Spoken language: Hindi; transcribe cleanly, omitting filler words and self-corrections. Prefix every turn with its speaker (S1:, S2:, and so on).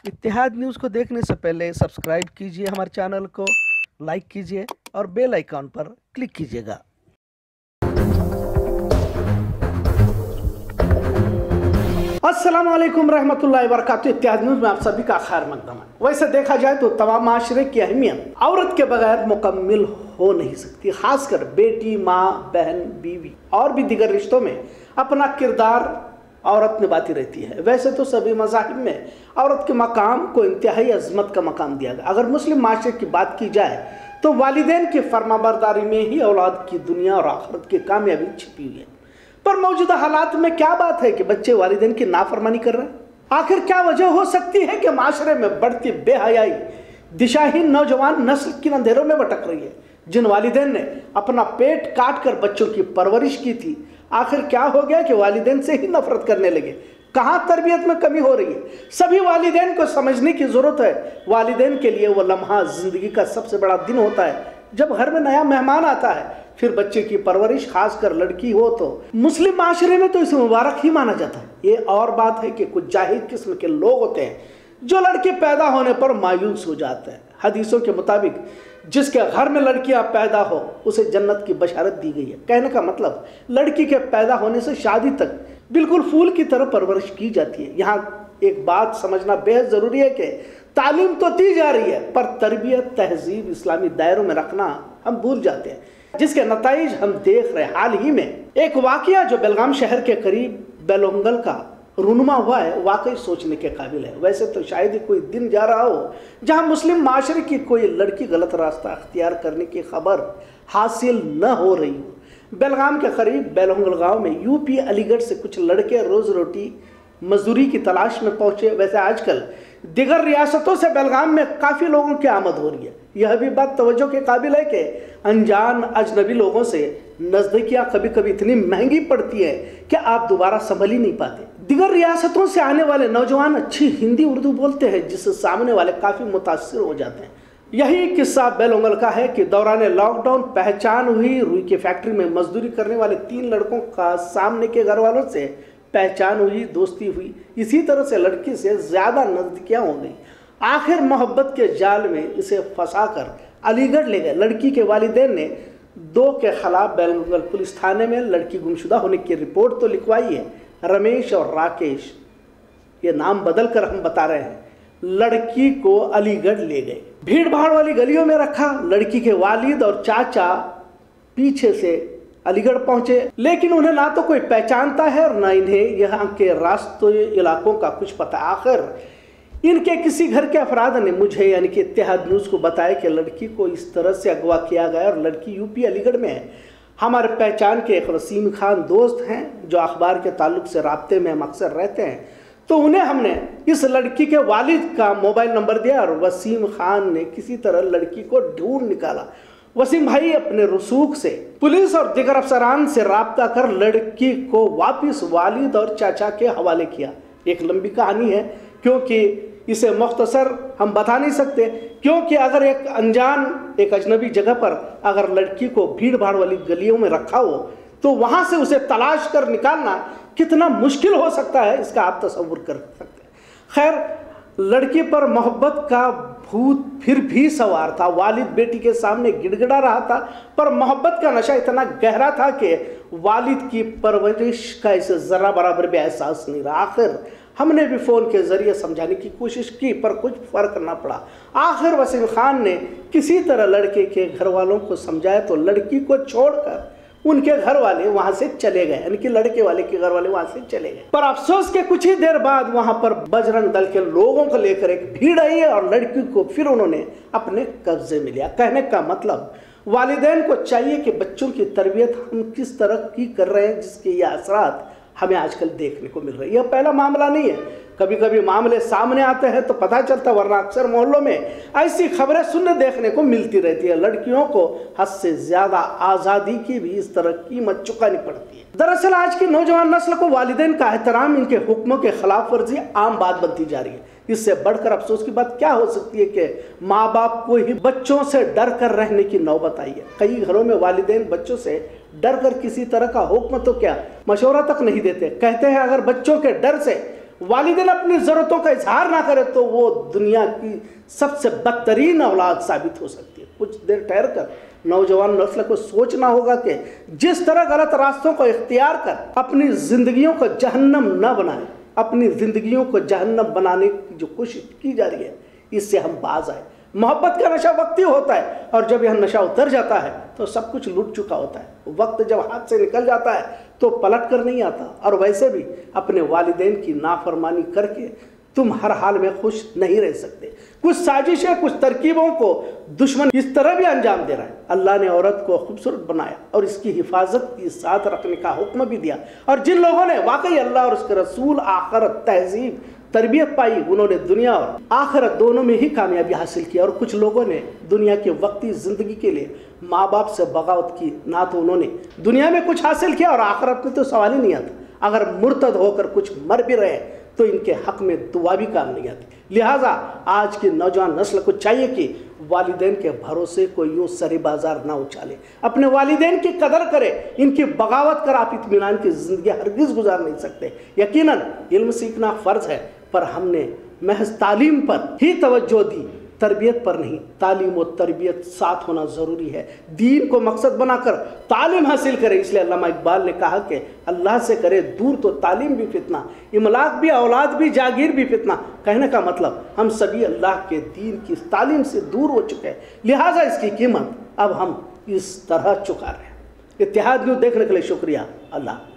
S1: इत्तेहाद न्यूज़ को देखने से पहले सब्सक्राइब कीजिए हमारे चैनल को, लाइक कीजिए और बेल आइकॉन पर क्लिक कीजिएगा। अस्सलाम वालेकुम रहमतुल्लाहि व बरकातुहू। इत्तेहाद न्यूज़ में आप सभी का खैर मकदम है। वैसे देखा जाए तो तमाम माशरे की अहमियत औरत के बगैर मुकम्मल हो नहीं सकती। खासकर बेटी, माँ, बहन, बीवी और भी दीगर रिश्तों में अपना किरदार औरत निभाती रहती है। वैसे तो सभी मज़ाहिब में औरत के मकाम को इंतहाई अज़मत का मकाम दिया गया। अगर मुस्लिम माशरे की बात की जाए तो वालिदैन की फरमाबरदारी में ही औलाद की दुनिया और आखिरत की कामयाबी छिपी हुई है। पर मौजूदा हालात में क्या बात है कि बच्चे वालिदैन की नाफरमानी कर रहे हैं? आखिर क्या वजह हो सकती है कि माशरे में बढ़ती बेहयाई दिशाहीन नौजवान नस्ल किन अंधेरों में भटक रही है? जिन वालिदैन ने अपना पेट काट कर बच्चों की परवरिश की थी, आखिर क्या हो गया कि वालिदैन से ही नफरत करने लगे? कहाँ तरबियत में कमी हो रही है? सभी वालिदैन को समझने की जरूरत है। वालिदैन के लिए वो लम्हा जिंदगी का सबसे बड़ा दिन होता है जब घर में नया मेहमान आता है। फिर बच्चे की परवरिश, खासकर लड़की हो तो मुस्लिम माशरे में तो इसे मुबारक ही माना जाता है। ये और बात है कि कुछ जाहिल किस्म के लोग होते हैं जो लड़के पैदा होने पर मायूस हो जाते हैं। हदीसों के मुताबिक जिसके घर में लड़कियां पैदा हो उसे जन्नत की बशारत दी गई है। कहने का मतलब लड़की के पैदा होने से शादी तक बिल्कुल फूल की तरह परवरिश की जाती है। यहाँ एक बात समझना बेहद ज़रूरी है कि तालीम तो दी जा रही है, पर तरबियत, तहजीब इस्लामी दायरों में रखना हम भूल जाते हैं, जिसके नताइज हम देख रहे हैं। हाल ही में एक वाकया जो बेलगाम शहर के करीब बेलोंगल का रूनुमा हुआ है, वाकई सोचने के काबिल है। वैसे तो शायद ही कोई दिन जा रहा हो जहां मुस्लिम माशरे की कोई लड़की गलत रास्ता अख्तियार करने की खबर हासिल न हो रही हो। बेलगाम के करीब बेलोंगल गांव में यूपी अलीगढ़ से कुछ लड़के रोज़ रोटी मजदूरी की तलाश में पहुंचे। वैसे आजकल दिगर रियासतों से बेलगाम में काफ़ी लोगों की आमद हो रही है। यह भी बात तवज्जो के काबिल है कि अनजान अजनबी लोगों से नज़दीकियाँ कभी कभी इतनी महंगी पड़ती है कि आप दोबारा संभल ही नहीं पाते। दिगर रियासतों से आने वाले नौजवान अच्छी हिंदी उर्दू बोलते हैं, जिससे सामने वाले काफ़ी मुतासिर हो जाते हैं। यही किस्सा बेलोंगल का है कि दौरान लॉकडाउन पहचान हुई। रुई की फैक्ट्री में मजदूरी करने वाले 3 लड़कों का सामने के घर वालों से पहचान हुई, दोस्ती हुई। इसी तरह से लड़की से ज़्यादा नज़दीकियाँ हो गई। आखिर मोहब्बत के जाल में इसे फंसाकर अलीगढ़ ले गए। लड़की के वालिदैन ने 2 के खिलाफ बेलोंगल पुलिस थाने में लड़की गुमशुदा होने की रिपोर्ट तो लिखवाई है। रमेश और राकेश, ये नाम बदल कर हम बता रहे हैं, लड़की को अलीगढ़ ले गए। भीड़ भाड़ वाली गलियों में रखा। लड़की के वालिद और चाचा पीछे से अलीगढ़ पहुंचे, लेकिन उन्हें ना तो कोई पहचानता है और ना इन्हें यहाँ के रास्तों इलाकों का कुछ पता। आखिर इनके किसी घर के अफराद ने मुझे यानी कि इत्तेहाद न्यूज़ को बताया कि लड़की को इस तरह से अगवा किया गया और लड़की यूपी अलीगढ़ में है। हमारे पहचान के एक वसीम खान दोस्त हैं जो अखबार के ताल्लुक से राब्ते में हम अक्सर रहते हैं, तो उन्हें हमने इस लड़की के वालिद का मोबाइल नंबर दिया और वसीम खान ने किसी तरह लड़की को ढूंढ निकाला। वसीम भाई अपने रसूख से पुलिस और दिगर अफसरान से राब्ता कर लड़की को वापस वालिद और चाचा के हवाले किया। एक लंबी कहानी है, क्योंकि इसे मुख्तसर हम बता नहीं सकते, क्योंकि अगर एक अनजान, एक अजनबी जगह पर अगर लड़की को भीड़ भाड़ वाली गलियों में रखा हो तो वहाँ से उसे तलाश कर निकालना कितना मुश्किल हो सकता है, इसका आप तसव्वुर कर सकते हैं। खैर, लड़की पर मोहब्बत का भूत फिर भी सवार था। वालिद बेटी के सामने गिड़गिड़ा रहा था, पर मोहब्बत का नशा इतना गहरा था कि वालिद की परवरिश का इसे ज़रा बराबर भी एहसास नहीं रहा। आखिर हमने भी फ़ोन के ज़रिए समझाने की कोशिश की, पर कुछ फ़र्क ना पड़ा। आखिर वसीम खान ने किसी तरह लड़के के घर वालों को समझाया तो लड़की को छोड़कर उनके घर वाले वहां से चले गए, यानी कि लड़के वाले के घर वाले वहां से चले गए। पर अफसोस के कुछ ही देर बाद वहां पर बजरंग दल के लोगों को लेकर एक भीड़ आई है और लड़की को फिर उन्होंने अपने कब्जे में लिया। कहने का मतलब, वालिदैन को चाहिए कि बच्चों की तरबियत हम किस तरह की कर रहे हैं, जिसके ये असरात हमें आजकल देखने को मिल रही है। यह पहला मामला नहीं है, कभी कभी मामले सामने आते हैं तो पता चलता, वरना अक्सर मोहल्लों में ऐसी खबरें सुनने देखने को मिलती रहती है। लड़कियों को हद से ज़्यादा आज़ादी की भी इस तरह कीमत चुकानी पड़ती है। दरअसल आज की नौजवान नस्ल को वालिदैन का एहतराम, इनके हुक्मों के खिलाफ वर्जी आम बात बनती जा रही है। इससे बढ़कर अफसोस की बात क्या हो सकती है कि माँ बाप को ही बच्चों से डर कर रहने की नौबत आई है। कई घरों में वालिदैन बच्चों से डर कर किसी तरह का हुक्म तो क्या, मशवरा तक नहीं देते। कहते हैं अगर बच्चों के डर से वालिदैन अपनी ज़रूरतों का इजहार ना करे तो वो दुनिया की सबसे बदतरीन औलाद साबित हो सकती है। कुछ देर ठहर कर नौजवान नस्ल को सोचना होगा कि जिस तरह गलत रास्तों को इख्तियार कर अपनी ज़िंदगियों को जहन्नम न बनाए, अपनी ज़िंदगियों को जहन्नम बनाने की जो कोशिश की जा रही है, इससे हम बाज आए। मोहब्बत का नशा वक्ती होता है और जब यह नशा उतर जाता है तो सब कुछ लूट चुका होता है। वक्त जब हाथ से निकल जाता है तो पलट कर नहीं आता। और वैसे भी अपने वालिदैन की नाफरमानी करके तुम हर हाल में खुश नहीं रह सकते। कुछ साजिशें, कुछ तरकीबों को दुश्मन इस तरह भी अंजाम दे रहा है। अल्लाह ने औरत को खूबसूरत बनाया और इसकी हिफाजत की साथ रखने का हुक्म भी दिया। और जिन लोगों ने वाकई अल्लाह और उसके रसूल, आखिरत, तहजीब, तरबियत पाई, उन्होंने दुनिया और आखिरत दोनों में ही कामयाबी हासिल की। और कुछ लोगों ने दुनिया की वक्ती ज़िंदगी के लिए माँ बाप से बगावत की। ना तो उन्होंने दुनिया में कुछ हासिल किया और आखिरत में तो सवाल ही नहीं आता। अगर मुर्तद होकर कुछ मर भी रहे तो इनके हक में दुआ भी काम नहीं आती। लिहाजा आज की नौजवान नस्ल को चाहिए कि वालिदैन के भरोसे को यूँ सरे बाजार ना उछाले, अपने वालिदैन की कदर करे। इनकी बगावत कर आप इत्मीनान की ज़िंदगी हरगिज़ गुजार नहीं सकते। यकीनन इल्म सीखना फ़र्ज़ है, पर हमने महज तालीम पर ही तवज्जो दी, तरबियत पर नहीं। तालीम और तरबियत साथ होना ज़रूरी है। दीन को मकसद बनाकर तालीम हासिल करें। इसलिए अल्लामा इकबाल ने कहा कि अल्लाह से करे दूर तो तालीम भी फितना, इमलाक भी, औलाद भी, जागीर भी फितना। कहने का मतलब हम सभी अल्लाह के दीन की तालीम से दूर हो चुके हैं, लिहाजा इसकी कीमत अब हम इस तरह चुका रहे हैं। इत्तेहाद न्यूज़ देखने के लिए शुक्रिया। अल्लाह।